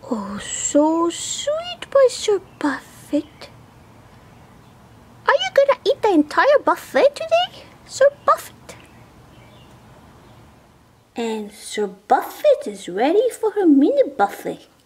Oh, so sweet, my Sir Buffett. Are you gonna eat the entire buffet today, Sir Buffett? And Sir Buffett is ready for her mini buffet.